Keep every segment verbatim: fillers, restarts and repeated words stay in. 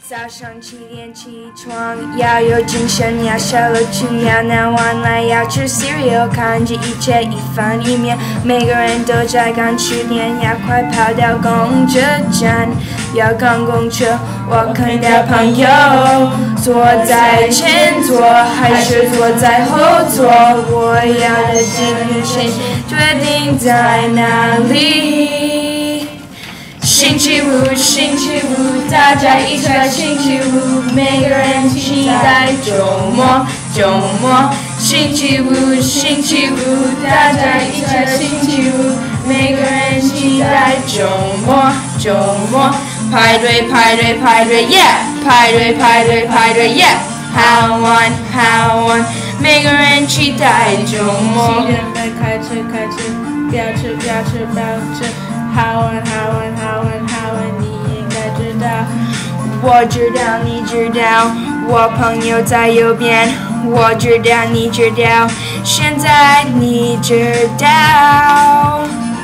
早上七点起床，要有精神，要小楼去，要拿完来要吃 cereal， 看着一切一翻一面，每个人都在赶去年，要快跑到公车站，要赶公车。我看到朋友坐在前座，还是坐在后座，我要的精神决定在哪里。星期五，星期五，大家一起来星期五，每个人期待周末，周末。星期五，星期五，大家一起来星期五，每个人期待周末，周末。排队，排队，排队 ，yeah！ 排队，排队，排队 ，yeah！ 好玩，好玩，每个人期待周末。 七点半开车，开车，不要吃，不要吃，不要吃。好玩，好玩，好玩，好玩，你应该知道。 我知道，你知道，我朋友在右边。我知道，你知道，现在你知道。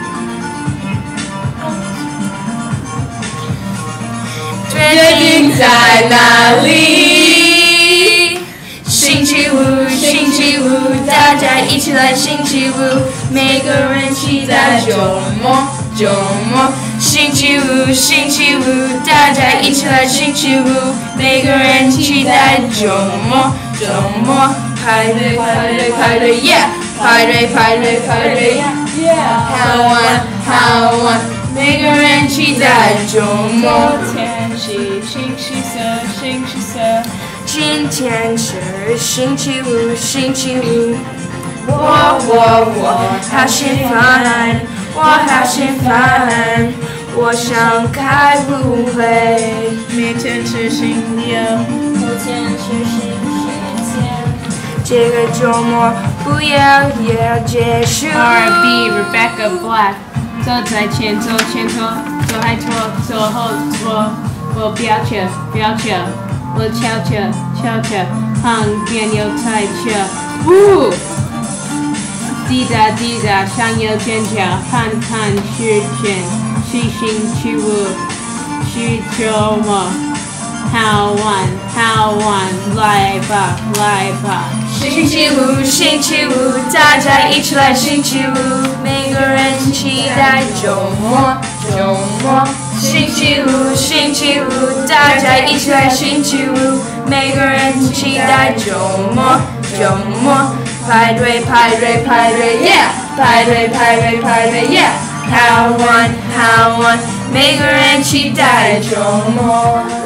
决定在哪里？星期五，星期五，大家一起来星期五，每个人期待周末。周末，星期五，星期五，大家一起来星期五，每个人期待周末，周末。排队，排队，排队 ，yeah！ 排队，排队，排队 ，yeah！ 好玩，好玩，每个人期待周末。 天气星期三，星期三。 今天是星期五，星期五。我我我好兴奋。我好兴奋，我想开不会。 明天是星期六， 后天是星期天。这个周末不要也要结束。 R B Rebbecca Black， 走在前，走前头，走还拖，走后拖。我飙车，飙车，我敲车，敲车，旁边有台车，呜！滴答滴答，上有尖叫，看看时间，是星期五，是周末，好玩好玩，来吧来吧。 星期五，星期五，大家一起来星期五，每个人期待周末，周末。星期五，星期五，大家一起来星期五，每个人期待周末，周末。排队，排队，排队 ，yeah！ 排队，排队，排队 ，yeah！ 好玩，好玩，每个人期待周末。